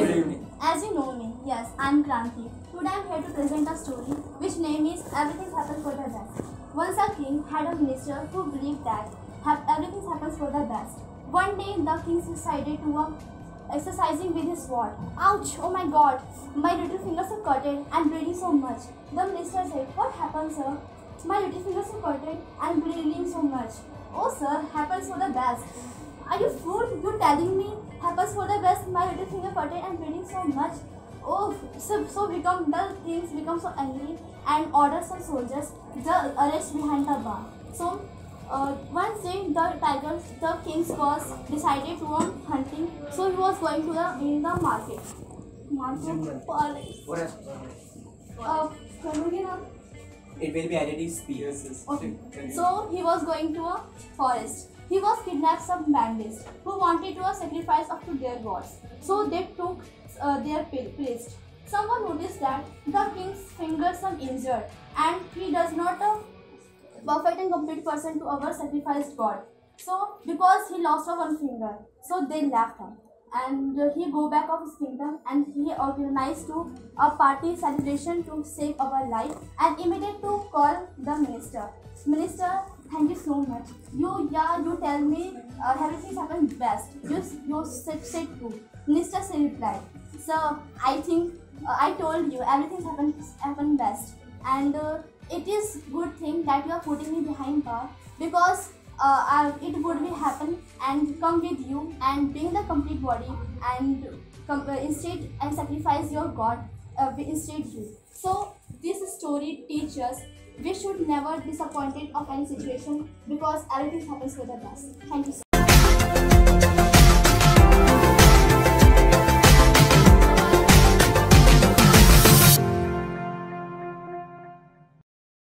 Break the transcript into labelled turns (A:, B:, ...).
A: Good evening.
B: As you know me, yes, I'm Kranti. Today I'm here to present a story which name is Everything Happens for the Best. Once a king had a minister who believed that everything happens for the best. One day the king decided to exercising with his sword. Ouch! Oh my god! My little fingers are cutted and bleeding so much. The minister said, "What happened, sir? My little fingers are cutted and bleeding so much." "Oh sir, happens for the best." "Are you fool? You telling me happens for the best? My little finger cutted and bleeding so much." Oh, so become the things become so angry and order some soldiers the arrest behind the bar. So one day the king's was decided to go hunting. So he was going to the market. Forest.
A: It will be added in speed.
B: Okay. So he was going to a forest. He was kidnapped some bandits who wanted to sacrifice up to their gods. So they took their place. Someone noticed that the king's fingers are injured and he does not perfect and complete person to our sacrificed god. So because he lost one finger, so they left him. And he go back of his kingdom and he organized to a party celebration to save our life and immediate to call the minister. "Minister, thank you so much. You tell me everything happened best. You said true." Minister replied, "Sir, I think I told you everything happened best, and it is good thing that you are putting me behind bar because it would be happen and come with you and bring the complete body and instead and sacrifice your god instead you." So this story teaches we should never be disappointed of any situation because everything happens for the best. Thank you so much.